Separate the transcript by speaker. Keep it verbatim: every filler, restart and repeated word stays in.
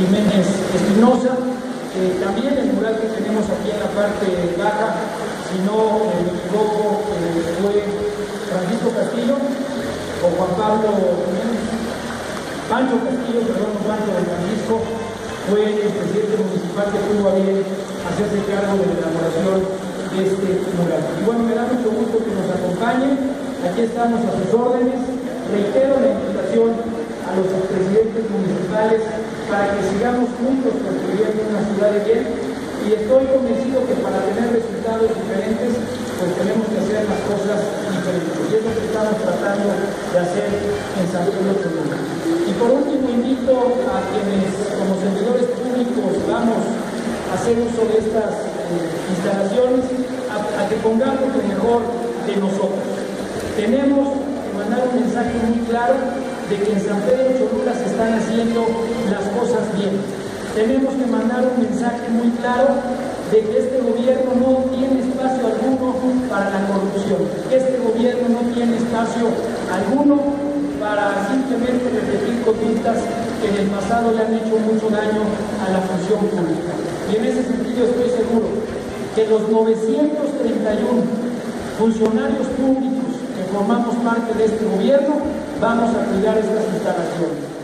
Speaker 1: Jiménez Espinosa. Eh, también el mural que tenemos aquí en la parte baja, si no eh, me equivoco, eh, fue Francisco Castillo o Juan Pablo Pancho Castillo, perdón, Pancho Francisco, fue el presidente municipal que tuvo a bien hacerse cargo de la elaboración de este mural. Y bueno, me da mucho gusto que nos acompañen, aquí estamos a sus órdenes. Reitero la invitación a los presidentes municipales para que sigamos juntos construyendo una ciudad de bien, y estoy convencido que para tener resultados diferentes pues tenemos que hacer las cosas diferentes, y es lo que estamos tratando de hacer en San Pedro Cholula. Y por último invito a quienes como servidores públicos vamos a hacer uso de estas eh, instalaciones a, a que pongamos lo mejor de nosotros. Tenemos que mandar un mensaje muy claro de que en San Pedro Cholula se están haciendo las cosas bien. Tenemos que mandar un mensaje muy claro de que este gobierno no tiene espacio alguno para la corrupción, que este gobierno no tiene espacio alguno para simplemente repetir conductas que en el pasado le han hecho mucho daño a la función pública. Y en ese sentido estoy seguro que los novecientos treinta y uno funcionarios públicos que formamos parte de este gobierno vamos a cuidar estas instalaciones.